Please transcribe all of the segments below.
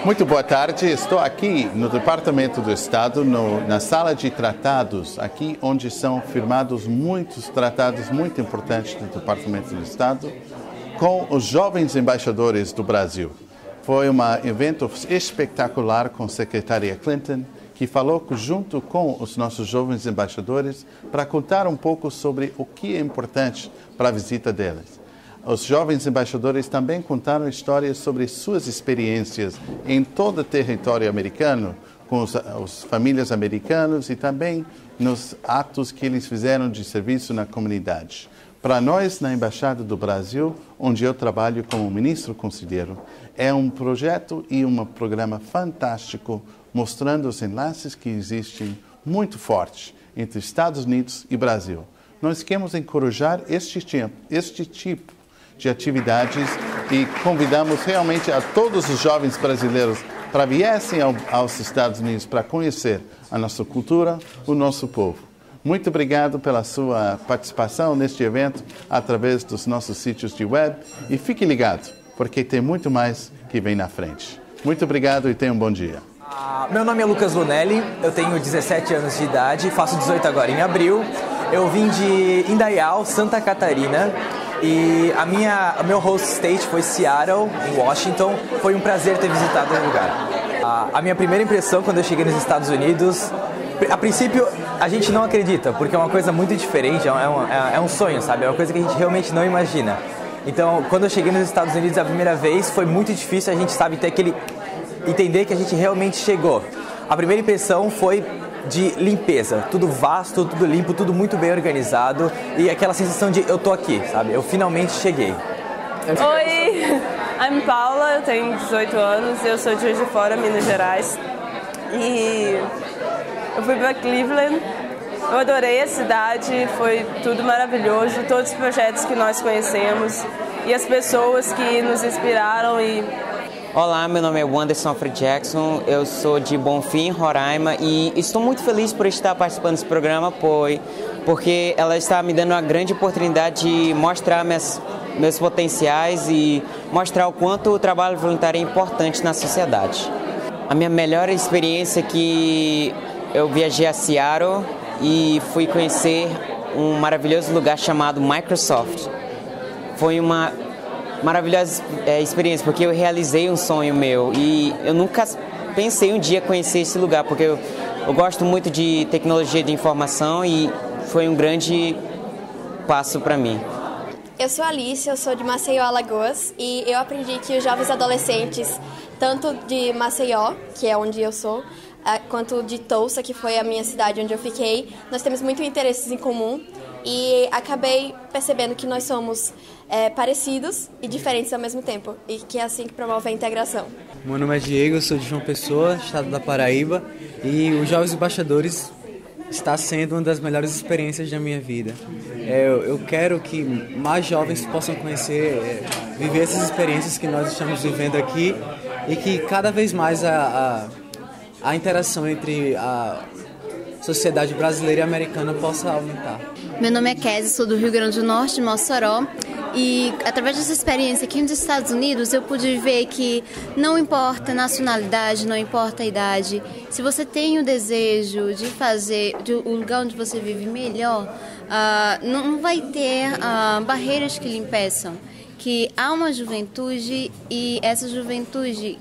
Muito boa tarde, estou aqui no Departamento do Estado, na sala de tratados, aqui onde são firmados muitos tratados muito importantes do Departamento do Estado, com os jovens embaixadores do Brasil. Foi um evento espetacular com a secretária Clinton, que falou junto com os nossos jovens embaixadores para contar um pouco sobre o que é importante para a visita deles. Os jovens embaixadores também contaram histórias sobre suas experiências em todo o território americano, com as famílias americanas e também nos atos que eles fizeram de serviço na comunidade. Para nós, na Embaixada do Brasil, onde eu trabalho como ministro conselheiro, é um projeto e um programa fantástico, mostrando os enlaces que existem muito fortes entre Estados Unidos e Brasil. Nós queremos encorajar este tipo de atividades e convidamos realmente a todos os jovens brasileiros para viessem aos Estados Unidos para conhecer a nossa cultura, o nosso povo. Muito obrigado pela sua participação neste evento através dos nossos sítios de web e fique ligado, porque tem muito mais que vem na frente. Muito obrigado e tenha um bom dia. Meu nome é Lucas Lunelli, eu tenho 17 anos de idade, faço 18 agora em abril. Eu vim de Indaial, Santa Catarina. E o meu host state foi Seattle, em Washington. Foi um prazer ter visitado o lugar. A minha primeira impressão quando eu cheguei nos Estados Unidos, a princípio a gente não acredita, porque é uma coisa muito diferente, é um sonho, sabe? É uma coisa que a gente realmente não imagina. Então, quando eu cheguei nos Estados Unidos a primeira vez, foi muito difícil a gente, sabe, entender que a gente realmente chegou. A primeira impressão foi de limpeza, tudo vasto, tudo limpo, tudo muito bem organizado e aquela sensação de eu tô aqui, sabe? Eu finalmente cheguei. Oi, I'm Paula, eu tenho 18 anos, eu sou de Juiz de Fora, Minas Gerais e eu fui para Cleveland, eu adorei a cidade, foi tudo maravilhoso, todos os projetos que nós conhecemos e as pessoas que nos inspiraram e... Olá, meu nome é Wanderson Alfred Jackson, eu sou de Bonfim, Roraima e estou muito feliz por estar participando desse programa, porque ela está me dando uma grande oportunidade de mostrar meus potenciais e mostrar o quanto o trabalho voluntário é importante na sociedade. A minha melhor experiência é que eu viajei a Seattle e fui conhecer um maravilhoso lugar chamado Microsoft. Foi uma maravilhosa experiência, porque eu realizei um sonho meu e eu nunca pensei um dia conhecer esse lugar, porque eu gosto muito de tecnologia de informação e foi um grande passo para mim. Eu sou Alice, eu sou de Maceió, Alagoas, e eu aprendi que os jovens adolescentes, tanto de Maceió, que é onde eu sou, quanto de Tulsa, que foi a minha cidade onde eu fiquei, nós temos muitos interesses em comum e acabei percebendo que nós somos parecidos e diferentes ao mesmo tempo, e que é assim que promove a integração. Meu nome é Diego, eu sou de João Pessoa, estado da Paraíba, e os Jovens Embaixadores está sendo uma das melhores experiências da minha vida. Eu quero que mais jovens possam conhecer, viver essas experiências que nós estamos vivendo aqui e que cada vez mais a interação entre a sociedade brasileira e americana possa aumentar. Meu nome é Kézia, sou do Rio Grande do Norte, de Mossoró, e através dessa experiência aqui nos Estados Unidos eu pude ver que não importa a nacionalidade, não importa a idade, se você tem o desejo de fazer o lugar onde você vive melhor, não vai ter barreiras que lhe impeçam. Que há uma juventude e essa juventude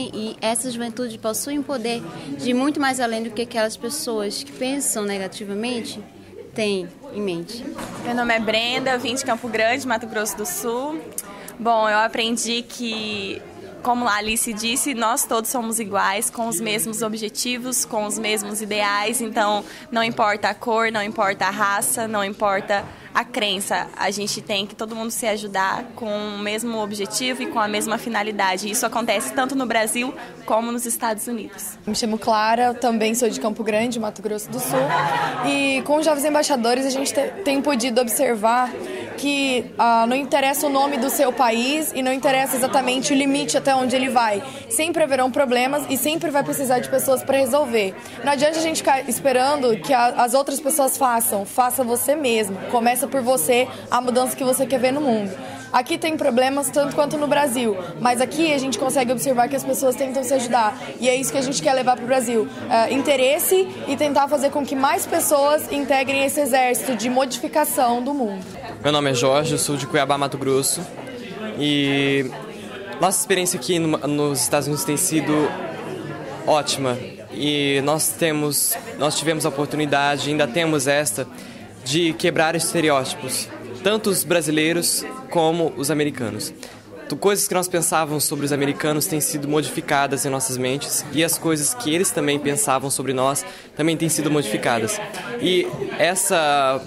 possui um poder de muito mais além do que aquelas pessoas que pensam negativamente têm em mente. Meu nome é Brenda, eu vim de Campo Grande, Mato Grosso do Sul. Bom, eu aprendi que, como a Alice disse, nós todos somos iguais, com os mesmos objetivos, com os mesmos ideais, então não importa a cor, não importa a raça, não importa a crença, a gente tem que todo mundo se ajudar com o mesmo objetivo e com a mesma finalidade. Isso acontece tanto no Brasil como nos Estados Unidos. Me chamo Clara, também sou de Campo Grande, Mato Grosso do Sul. E com os Jovens Embaixadores a gente tem podido observar que não interessa o nome do seu país e não interessa exatamente o limite até onde ele vai. Sempre haverão problemas e sempre vai precisar de pessoas para resolver. Não adianta a gente ficar esperando que as outras pessoas façam. Faça você mesmo. Começa por você a mudança que você quer ver no mundo. Aqui tem problemas tanto quanto no Brasil, mas aqui a gente consegue observar que as pessoas tentam se ajudar. E é isso que a gente quer levar para o Brasil. Interesse e tentar fazer com que mais pessoas integrem esse exército de modificação do mundo. Meu nome é Jorge, eu sou de Cuiabá, Mato Grosso. E nossa experiência aqui nos Estados Unidos tem sido ótima. E nós tivemos a oportunidade, ainda temos esta, de quebrar estereótipos, tanto os brasileiros como os americanos. Coisas que nós pensávamos sobre os americanos têm sido modificadas em nossas mentes e as coisas que eles também pensavam sobre nós também têm sido modificadas. E essa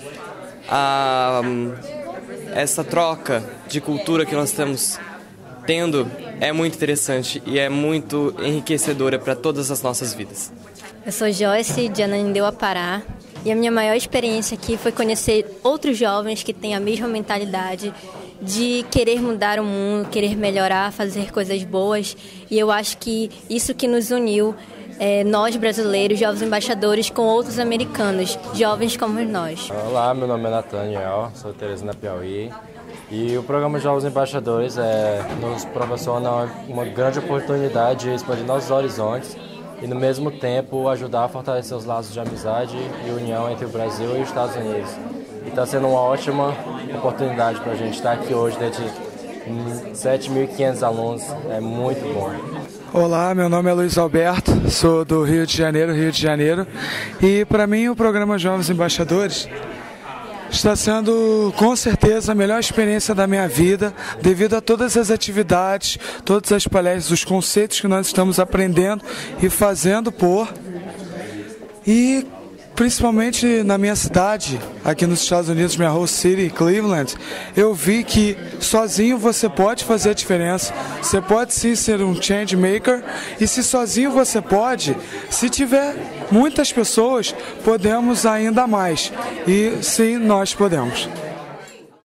troca de cultura que nós estamos tendo é muito interessante e é muito enriquecedora para todas as nossas vidas. Eu sou Joyce, de Ananindeua, Pará, e a minha maior experiência aqui foi conhecer outros jovens que têm a mesma mentalidade de querer mudar o mundo, querer melhorar, fazer coisas boas. E eu acho que isso que nos uniu, nós brasileiros, jovens embaixadores, com outros americanos, jovens como nós. Olá, meu nome é Nathaniel, sou de Teresina, Piauí. E o programa Jovens Embaixadores nos proporciona uma grande oportunidade de expandir nossos horizontes e, no mesmo tempo, ajudar a fortalecer os laços de amizade e união entre o Brasil e os Estados Unidos. E está sendo uma ótima oportunidade para a gente estar aqui hoje, dentro de 7.500 alunos. É muito bom. Olá, meu nome é Luiz Alberto, sou do Rio de Janeiro. E para mim o programa Jovens Embaixadores está sendo com certeza a melhor experiência da minha vida, devido a todas as atividades, todas as palestras, os conceitos que nós estamos aprendendo e fazendo e principalmente na minha cidade, aqui nos Estados Unidos, minha host city, Cleveland, eu vi que sozinho você pode fazer a diferença, você pode sim ser um change maker, e se sozinho você pode, se tiver muitas pessoas, podemos ainda mais, e sim, nós podemos.